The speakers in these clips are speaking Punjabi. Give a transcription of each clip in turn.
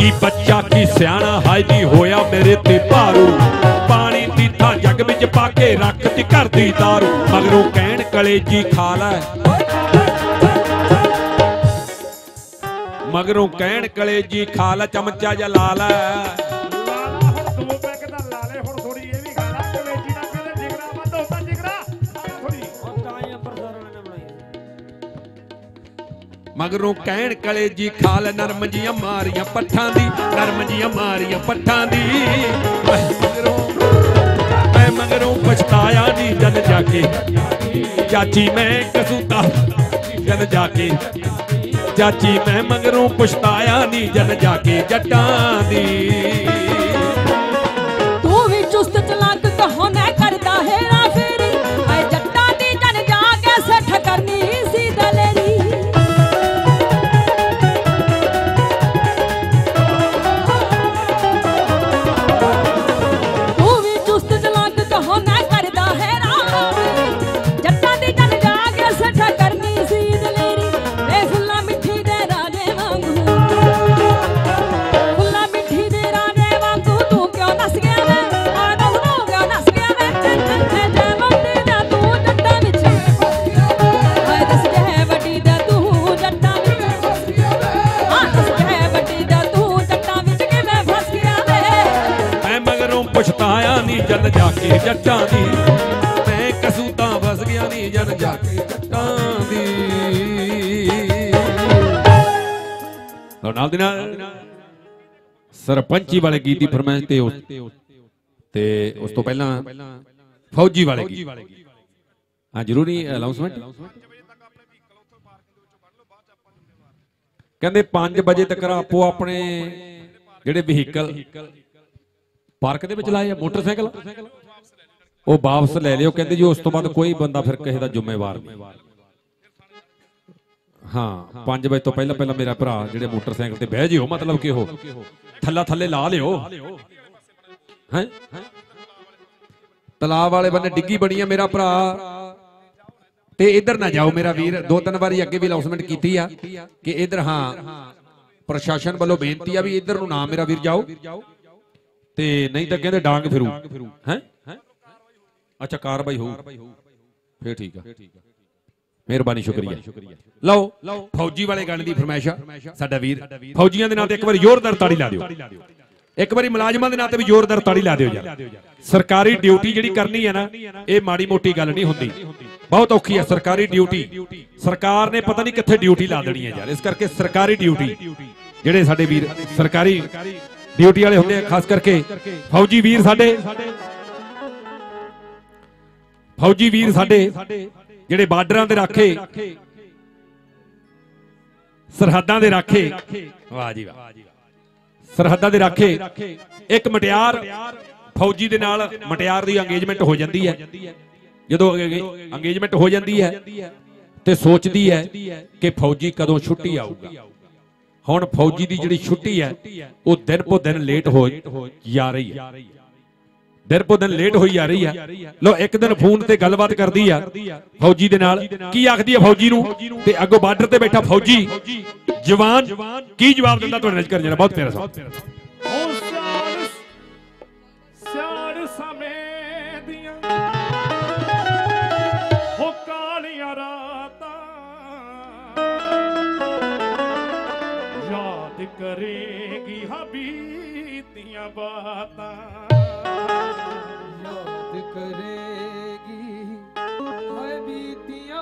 की बच्चा की सियाणा हाय जी होया मेरे ते भारू पानी दी थां जग विच पाके रखती घर दी दारू मगरों कहण कलेजी खा लै मगरों कहण कलेजी खा लै चमचा जा ला लै मगरों कहण कलेजी खा लै नरम जियां मारियां पट्ठां दी नरम जियां मारियां पट्ठां दी मैं मगरों पछताया नी जन जाके चाची मैं कसूता जन जाके चाची मैं मगरों पछताया नी जन जाके जट्टां दी तू भी चुस्त चलाक कहो ना करदा हेरा फेरी ऐ जट्टां दी जन जाके सेठ करनी सी दलेरी पछताया नी जन जाके जट्टां दी मैं कसूतां फस गया नी जन जाके जट्टां दी नाल दी नाल सरपंची वाले गीत दी फरमाइश ते उस तो पहला फौजी वाले गीत हाँ जरूरी अनाउंसमेंट कहंदे 5 बजे तक आपो अपने जिहड़े व्हीकल पार्क दे विच लाए मोटरसाइकिल वो वापस ले लियो कहंदे जी उस तो बाद कोई बंदा फिर किसी दा जिम्मेवार नहीं हाँ 5 बजे तो पहला पहला मेरा भरा जिहड़े मोटरसाइकिल ते बह जियो मतलब कि हो थल्ला थल्ले ला लियो हैं तलाब वाले बन्ने डिग्गी बनी है मेरा भरा ते इधर ना जाओ मेरा वीर 2-3 बारी अगे भी अनाउंसमेंट कीती आ कि इधर हाँ प्रशासन वालों बेनती आ भी इधर नूं ना मेरा वीर जाओ ते नहीं तो कहते डांग फिरू हैं अच्छा कार्रवाई हो फिर ठीक है मेहरबानी शुक्रिया लो फौजी वाले गाने की फरमाइश साडा वीर फौजियों के नाते एक बार जोरदार ताड़ी ला दिओ एक बार मुलाजमां के नाते भी जोरदार ताड़ी ला दिओ यार सरकारी ड्यूटी जिहड़ी करनी है ना ये माड़ी मोटी गल नहीं हुंदी बहुत औखी है सरकारी ड्यूटी सरकार ने पता नहीं कित्थे ड्यूटी ला देनी है यार इस करके सरकारी ड्यूटी जिहड़े साडे वीर सरकारी ड्यूटी वाले होंगे खास करके फौजी वीर साडे जिहड़े बार्डरां दे राखे सरहदां दे राखे वाह जी वाह सरहदां दे राखे एक मटियार फौजी दे नाल मटियार दी अंगेजमेंट हो जाती है जदों अंगेजमेंट हो जाती है ते सोचती है कि फौजी कदों छुट्टी आऊगा हुण फौजी की जिहड़ी छुट्टी है वो दिन ब दिन लेट हो जा रही है दिन ब दिन लेट होई जा रही है लो एक दिन फोन ते गलबात करदी है फौजी दे नाल की आखदी है फौजी नूं ते अगों बार्डर ते बैठा फौजी जवान की जवाब दिंदा तुहाडे नज़र कर जाना बहुत प्यारा सा करेगी हबीतियां बातां याद करेगी हबीतियां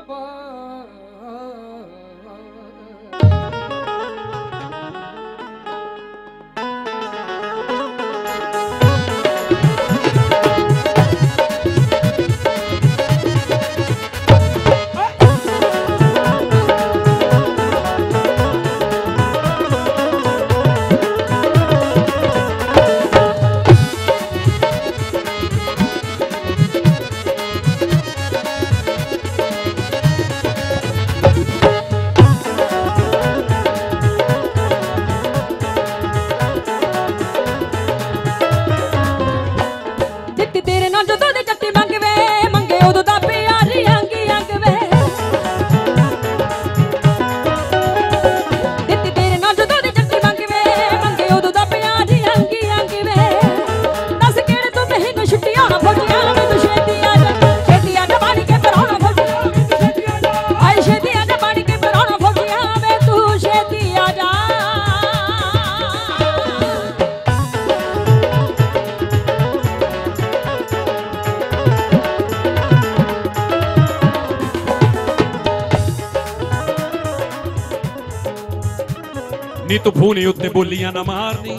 ਨੀ ਤੂੰ ਫੂਨੇ ਉੱਤੇ ਬੋਲੀਆਂ ਨਾ ਮਾਰਨੀ,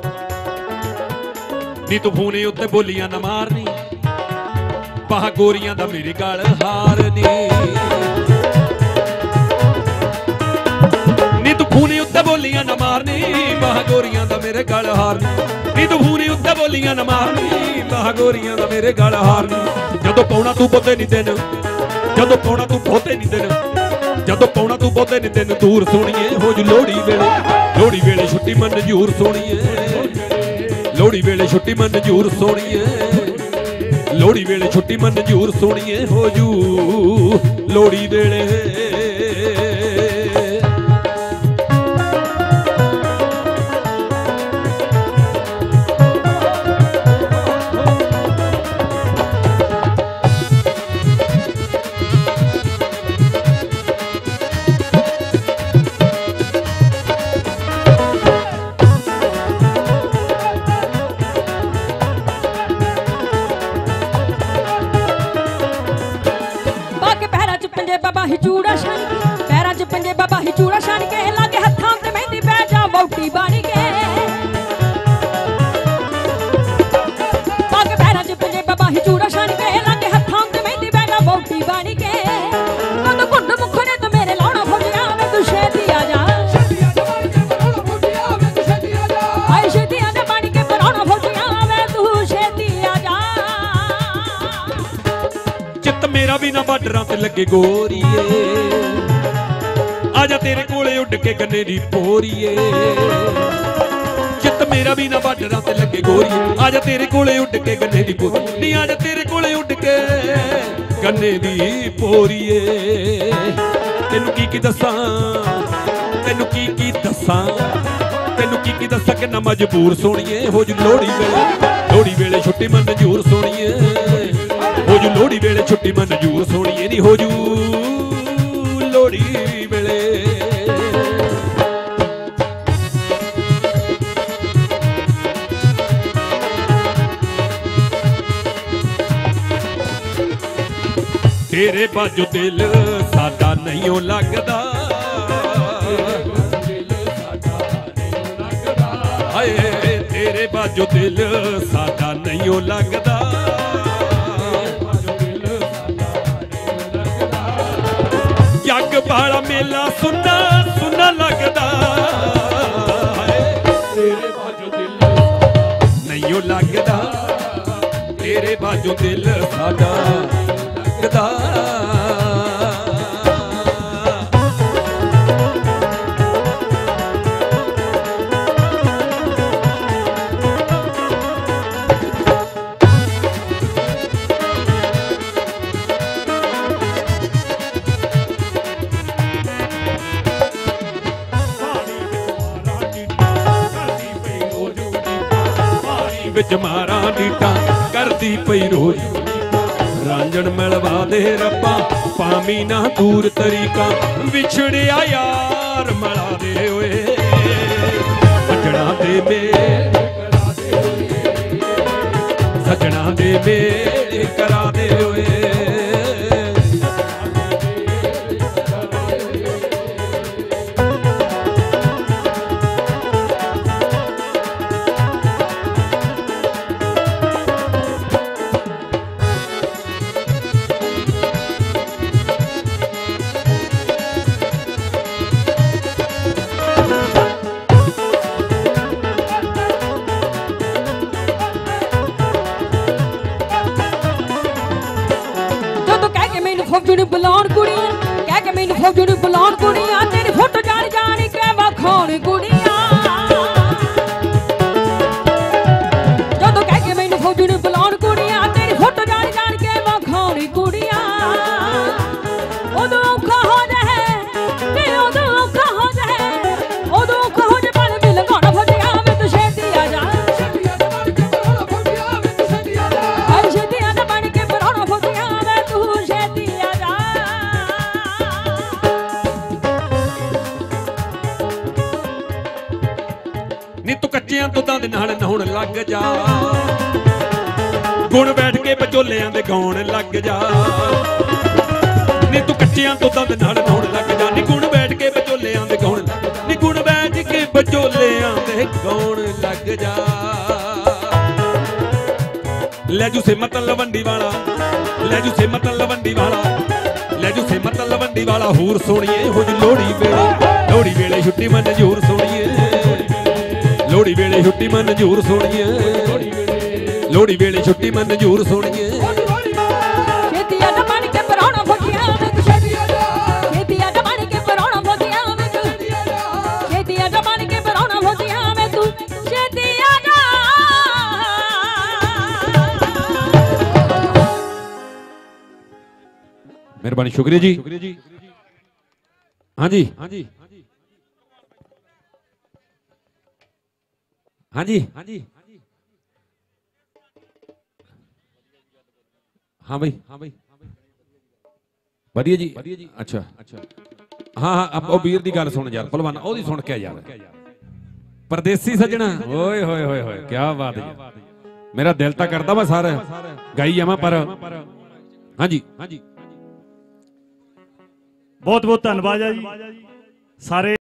ਨੀ ਤੂੰ ਫੂਨੇ ਉੱਤੇ ਬੋਲੀਆਂ ਨਾ ਮਾਰਨੀ, ਬਾਹ ਗੋਰੀਆਂ ਦਾ ਮੇਰੇ ਗਲ ਹਾਰਨੀ। ਨੀ ਤੂੰ ਫੂਨੇ ਉੱਤੇ ਬੋਲੀਆਂ ਨਾ ਮਾਰਨੀ, ਬਾਹ ਗੋਰੀਆਂ ਦਾ ਮੇਰੇ ਗਲ ਹਾਰਨੀ। ਨੀ ਤੂੰ ਫੂਨੇ ਉੱਤੇ ਬੋਲੀਆਂ ਨਾ ਮਾਰਨੀ, ਬਾਹ ਗੋਰੀਆਂ ਦਾ ਮੇਰੇ ਗਲ ਹਾਰਨੀ। ਜਦੋਂ ਪਾਉਣਾ ਤੂੰ ਬਹੁਤੇ ਨਹੀਂ ਦਿਨ, ਜਦੋਂ ਪਾਉਣਾ ਤੂੰ ਬਹੁਤੇ ਨਹੀਂ ਦਿਨ, ਜਦੋਂ ਪਾਉਣਾ ਤੂੰ ਬਹੁਤੇ ਨਹੀਂ ਦਿਨ ਦੂਰ ਸੋਣੀਏ ਹੋ ਜੂ ਲੋਹੜੀ ਵੇਲੇ, ਲੋਹੜੀ ਵੇਲੇ ਛੁੱਟੀ ਮਨਜ਼ੂਰ ਸੋਣੀਏ, ਲੋਹੜੀ ਵੇਲੇ ਛੁੱਟੀ ਮਨਜ਼ੂਰ ਸੋਣੀਏ, ਲੋਹੜੀ ਵੇਲੇ ਛੁੱਟੀ ਮਨਜ਼ੂਰ ਸੋਣੀਏ ਹੋ ਜੂ ਲੋਹੜੀ ਵੇਲੇ। ਬਾਬਾ ਹੀ ਚੂੜਾ ਛਣ ਕੇ, ਪੈਰਾਂ 'ਚ ਪੰਜੇ ਬਾਬਾ ਹੀ ਚੂੜਾ ਛਣ ਕੇ, ਲਾਗੇ ਹੱਥਾਂ ਤੇ ਮਹਿੰਦੀ ਪੈ ਜਾ ਵਹੁਟੀ ਬਣ ਕੇ। ਲਾਗੇ ਪੈਰਾਂ 'ਚ ਪੰਜੇ ਬਾਬਾ ਹੀ ਚੂੜਾ ਛਣ ਕੇ, ਲਾਗੇ ਹੱਥਾਂ ਤੇ ਮਹਿੰਦੀ ਪੈ ਜਾ ਵਹੁਟੀ ਬਣ ਕੇ। ਕਦੋਂ ਘੁੰਡ ਮੁਖੜੇ ਤੇ ਮੇਰੇ ਲਾਉਣਾ ਫੁੱਟਿਆ ਵੇ ਤੂੰ ਛੇਤੀ ਆ ਜਾ, ਆਏ ਛੇਤੀ ਆ ਜਾ ਬਣ ਕੇ ਬਣਾਉਣਾ ਫੁੱਟਿਆ ਵੇ ਤੂੰ ਛੇਤੀ ਆ ਜਾ। ਚਿੱਤ ਮੇਰਾ ਵੀ ਨਾ ਬਾਰਡਰਾਂ ਤੇ ਲੱਗੇ ਗੋਰੀਏ, ਆਜਾ ਤੇਰੇ ਕੋਲੇ ਉੱਡ ਕੇ ਗੰਨੇ ਦੀ ਪੋਰੀਏ। ਚਿੱਤ ਮੇਰਾ ਵੀ ਨਾ ਬਾਰਡਰਾਂ ਤੇ ਲੱਗੇ ਗੋਰੀਏ, ਆਜਾ ਤੇਰੇ ਕੋਲੇ ਉੱਡ ਕੇ ਗੰਨੇ ਦੀ ਪੋਰੀ, ਨੀ ਆਜਾ ਤੇਰੇ ਕੋਲੇ ਉੱਡ ਕੇ ਗੰਨੇ ਦੀ ਪੋਰੀਏ। ਤੈਨੂੰ ਕੀ ਦੱਸਾਂ, ਤੈਨੂੰ ਕੀ ਦੱਸਾਂ, ਤੈਨੂੰ ਕੀ ਦੱਸਾਂ ਕਿੰਨਾ ਮਜਬੂਰ ਸੋਣੀਏ ਹੋ ਜੂ ਲੋਹੜੀ ਵੇਲੇ, ਲੋਹੜੀ ਵੇਲੇ ਛੁੱਟੀ ਮਨਜ਼ੂਰ ਸੋਣੀਏ, ਹੋ ਜੂ ਲੋਹੜੀ ਵੇਲੇ ਛੁੱਟੀ ਮਨਜ਼ੂਰ ਸੋਣੀਏ ਨੀ ਹੋ ਜੂ ਲੋਹੜੀ ਵੇਲੇ। ਤੇਰੇ ਬਾਝੋਂ ਦਿਲ ਸਾਡਾ ਨਹੀਂ ਓ ਲੱਗਦਾ, ਹਾਏ ਤੇਰੇ ਬਾਝੋਂ ਦਿਲ ਸਾਡਾ ਨਹੀਂ ਓ ਲੱਗਦਾ। ਜੱਗ ਵਾਲਾ ਮੇਲਾ ਸੁੰਨਾ ਸੁੰਨਾ ਲੱਗਦਾ, ਤੇਰੇ ਬਾਝੋਂ ਦਿਲ ਨਹੀਂ ਓ ਲੱਗਦਾ, ਤੇਰੇ ਬਾਝੋਂ ਦਿਲ ਸਾਡਾ ਲੱਗਦਾ। ਵਿੱਚ ਮਾਰਾਂ ਡੀਟਾਂ ਕਰਦੀ ਪਈ ਰੋਜ਼, ਰਾਂਝਣ ਮਿਲਵਾ ਦੇ ਰੱਬਾ ਪਾਵੀਂ ਨਾ ਦੂਰ ਤਰੀਕਾ, ਵਿਛੜਿਆ ਯਾਰ ਮਿਲਾ ਦੇ ਓਏ ਸੱਜਣਾ ਦੇ ਮੇਲ ਕਰਾ ਦੇ ਓਏ, ਸੱਜਣਾ ਦੇ ਮੇਲ ਕਰਾ ਦੇ ਓਏ। ਫੌਜੀ ਨੂੰ ਬੁਲਾਉਣ ਕੁੜੀਆਂ, ਕਹਿ ਕੇ ਮੈਨੂੰ ਫੌਜੀ ਨੂੰ ਬੁਲਾਉਣ ਕੁੜੀਆਂ, ਤੇਰੀ ਫੋਟੋ ਜਾਣ ਜਾਣ ਕੇ ਵਿਖਾਉਣ ਕੁੜੀਆਂ। ਜਦੋਂ ਕਹਿ ਕੇ ਮੈਨੂੰ ਫੌਜੀ ਨੂੰ ਬੁਲਾਉਣ ਕੁੜੀਆਂ, ਤੇਰੀ ਫੋਟੋ ਜਾਣ ਜਾਣ ਕੇ ਵਿਖਾਉਣ ਕੁੜੀਆਂ। ਉਦੋਂ ਔਖਾ ਹੋ ਜਾਏ ਤੇ ਉਦੋਂ ਔਖਾ ਹੋ ਜਾਏ, ਉਦੋਂ ਔਖਾ ਹੋ ਜਾਏ ਪਲ ਵੀ ਲੰਘਾਉਣਾ ਫੌਜੀਆਂ ਵੇ ਤੂੰ ਛੇਤੀ ਆ ਜਾ, ਆਏ ਛੇਤੀ ਆ ਜਾ ਬਣ ਕੇ ਬਣਾਉਣਾ ਫੌਜੀਆਂ ਵੇ ਤੂੰ ਛੇਤੀ ਆ ਜਾ। ਨੀ ਤੂੰ ਕੱਚਿਆਂ ਦੁੱਧਾਂ ਦੇ ਨਾਲ ਨਹਾਉਣ ਲੱਗ ਜਾ, ਗੁਣ ਬੈਠ ਕੇ ਵਿਚੋਲਿਆਂ ਦੇ ਗਾਉਣ ਲੱਗ ਜਾ। ਨੀ ਤੂੰ ਕੱਚਿਆਂ ਦੁੱਧਾਂ ਦੇ ਨਾਲ ਨਹਾਉਣ ਲੱਗ ਜਾ, ਨੀ ਗੁਣ ਬੈਠ ਕੇ ਵਿਚੋਲਿਆਂ ਦੇ ਗਾਉਣ, ਨੀ ਗੁਣ ਬੈਠ ਕੇ ਲੈ ਜੂ ਸਿਮਤ ਲਵੰਡੀ ਵਾਲਾ, ਲੈ ਜੂ ਸਿਮਤ ਲਵੰਡੀ ਵਾਲਾ, ਲੈ ਜੂ ਸਿਮਤ ਲਵੰਡੀ ਵਾਲਾ ਹੂਰ ਸੋਣੀਏ ਹੋ ਜੂ ਲੋਹੜੀ ਵੇਲੇ, ਲੋਹੜੀ ਵੇਲੇ ਛੁੱਟੀ ਮਨਜ਼ੂਰ ਸੋਣੀਏ, ਲੋਹੜੀ ਵੇਲੇ ਛੁੱਟੀ ਮਨਜ਼ੂਰ ਸੋਣੀਏ, ਲੋਹੜੀ ਵੇਲੇ ਛੁੱਟੀ ਮਨਜ਼ੂਰ ਸੋਣੀਏ। ਛੇਤੀ ਆ ਬਣ ਕੇ ਪਰਾਉਣਾ ਫੋਟੀਆਂ ਵਿੱਚ, ਛੇਤੀ ਆ ਬਣ ਕੇ ਪਰਾਉਣਾ ਫੋਟੀਆਂ ਵਿੱਚ, ਛੇਤੀ ਆ ਬਣ ਕੇ ਪਰਾਉਣਾ ਫੋਟੀਆਂ ਵਿੱਚ ਤੂੰ ਛੇਤੀ ਆ ਜਾ। ਮਿਹਰਬਾਨੀ, ਸ਼ੁਕਰੀਆ ਜੀ। ਹਾਂਜੀ ਹਾਂਜੀ ਹਾਂਜੀ ਹਾਂਜੀ ਹਾਂ ਬਈ, ਹਾਂ ਬਈ ਵਧੀਆ ਜੀ, ਅੱਛਾ ਹਾਂ ਹਾਂ ਉਹ ਵੀਰ ਦੀ ਗੱਲ ਸੁਣ ਯਾਰ ਪਹਿਲਵਾਨ, ਉਹਦੀ ਸੁਣ ਕੇ ਯਾਰ ਪਰਦੇਸੀ ਸੱਜਣਾ, ਓਏ ਹੋਏ ਹੋਏ ਹੋਏ ਕੀ ਬਾਤ ਹੈ। ਮੇਰਾ ਦਿਲ ਤਾਂ ਕਰਦਾ ਮੈਂ ਸਾਰਾ ਗਾਈ ਜਾਵਾਂ ਪਰ ਹਾਂਜੀ ਹਾਂਜੀ ਬਹੁਤ ਬਹੁਤ ਧੰਨਵਾਦ ਹੈ ਜੀ ਸਾਰੇ।